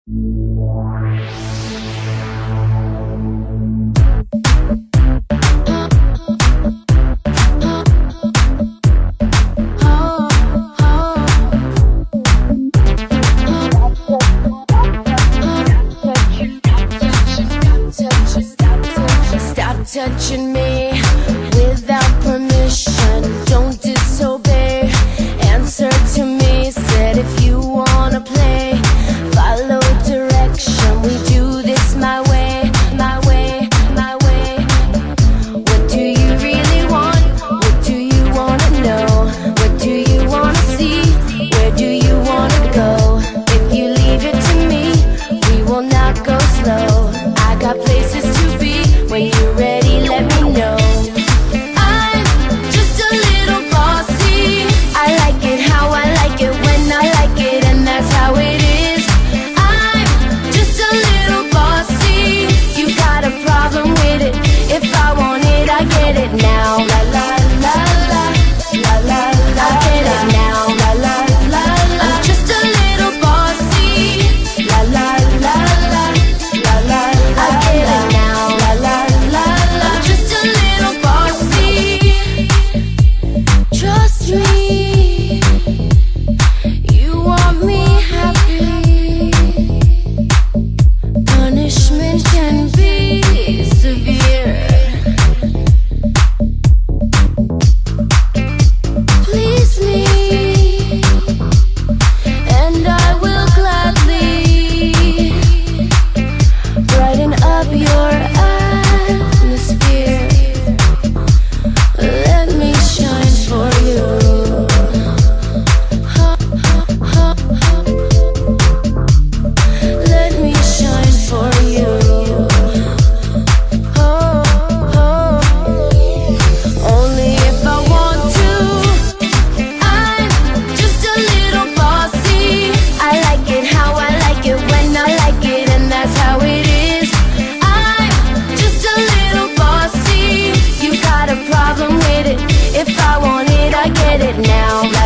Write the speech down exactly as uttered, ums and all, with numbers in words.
Touching me without permission. Don't disobey. Answer to me. Said if you wanna play, follow direction. We do this my way, my way, my way. What do you really want? What do you wanna know? What do you wanna see? Where do you wanna go? If you leave it to me, we will not go slow. I got places to be. When you're ready, let me know. I'm just a little bossy. I like it how I like it when I like it, and that's how it is. I'm just a little bossy. You got a problem with it? If I want it, I get it now. La la la la, la la la, I get it now. La la la la, I'm just a little bossy. La la la la, la la la, I get it now. La la. Trust me, you want me happy. Punishment can be severe. Please me, and I will gladly brighten up your atmosphere. Let me shine for you. Let me shine for you. Oh, oh. Only if I want to. I'm just a little bossy. I like it how I like it when I like it, and that's how it is. I'm just a little bossy. You got a problem with it? If I want it, I get it now.